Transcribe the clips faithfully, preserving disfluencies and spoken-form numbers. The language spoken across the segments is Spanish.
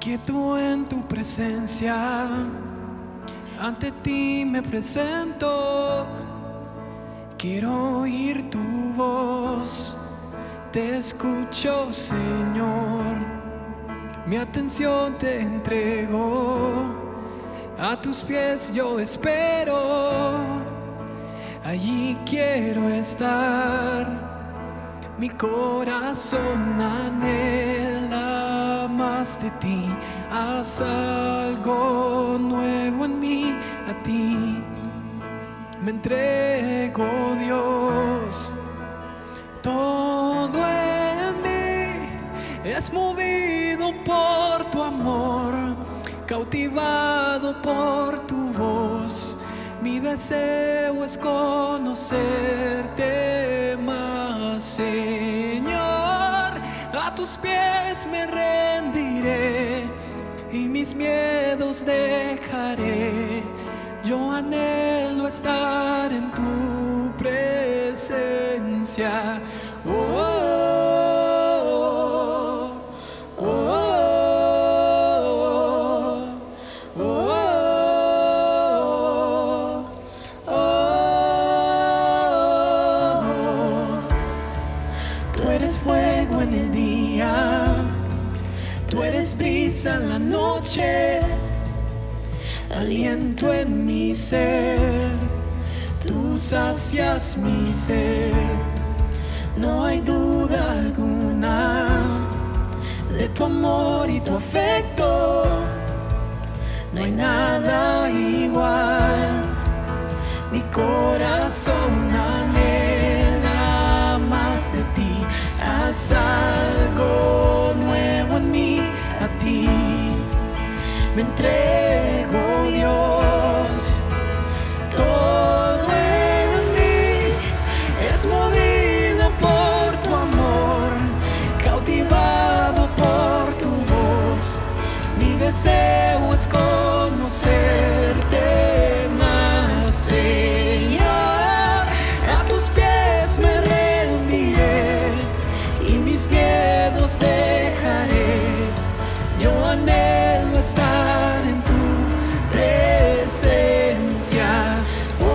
quieto en tu presencia, ante ti me presento. Quiero oír tu voz, te escucho, Señor. Mi atención te entrego, a tus pies yo espero. Allí quiero estar, mi corazón anhela más de ti. Haz algo nuevo en mí, a ti me entrego, Dios. Todo en mí es movido por tu amor, cautivado por tu voz. Mi deseo es conocerte más, Señor. A tus pies me rendiré y mis miedos dejaré. Yo anhelo estar en tu presencia. Oh, oh, oh, oh, oh, oh. Tú eres fuego en el día, tú eres brisa en la noche, aliento en mi ser, tú sacias mi ser. No hay duda alguna de tu amor y tu afecto, no hay nada igual. Mi corazón anhela más de ti. Haz algo nuevo en mí, a ti me entrego, Dios. Todo en mí es movido por tu amor, cautivado por tu voz. Mi deseo es conocerte más, Señor. A tus pies me rendiré y mis miedos dejaré. Yo anhelo estar en tu presencia. Oh,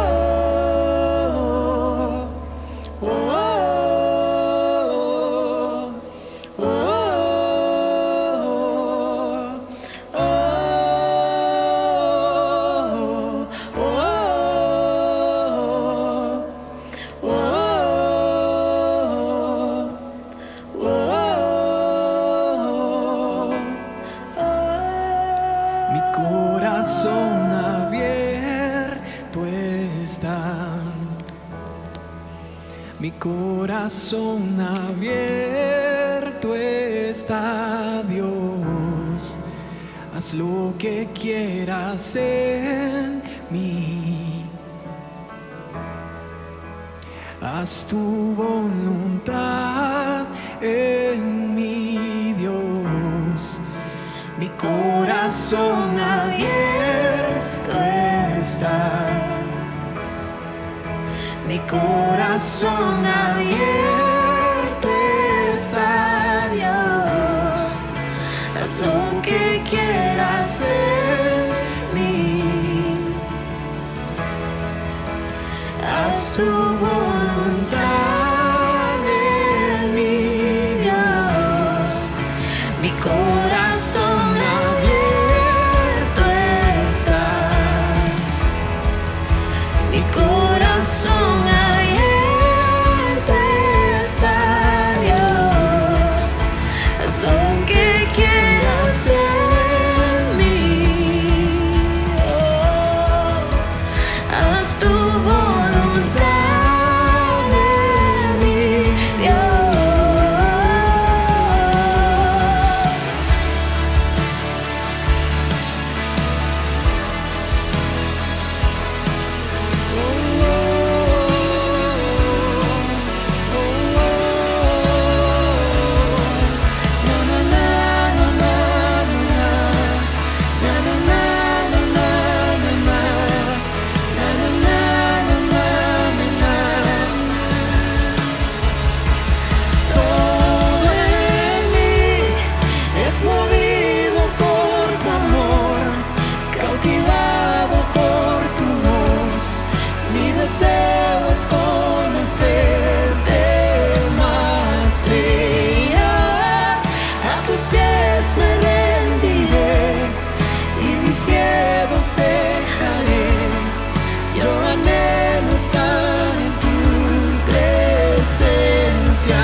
oh, oh, oh, oh, oh, oh, oh, oh, oh. Mi corazón abierto está, mi corazón abierto está, Dios. Haz lo que quieras en mí, haz tu voluntad en mí, Dios. Mi corazón abierto está, mi corazón abierto está, Dios. Haz lo que quieras en mí, haz tu voluntad en mí, Dios. Mi corazón abierto está, mi corazón abierto está, Dios. Haz lo que quieras en mí, oh, haz tu voluntad en mí, Dios. Oh, oh, oh, oh. Na, na, na. presencia.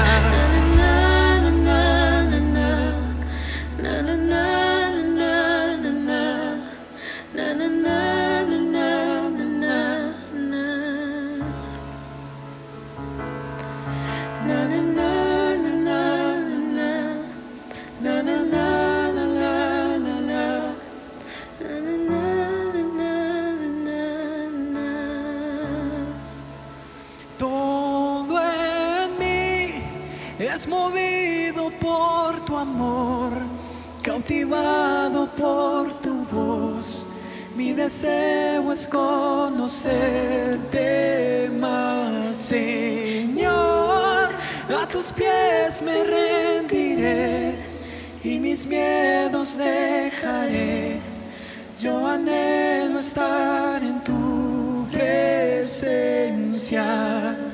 Todo en mí es movido por tu amor, cautivado por tu voz. Mi deseo es conocerte más, Señor. A tus pies me rendiré y mis miedos dejaré. Yo anhelo estar en tu presencia.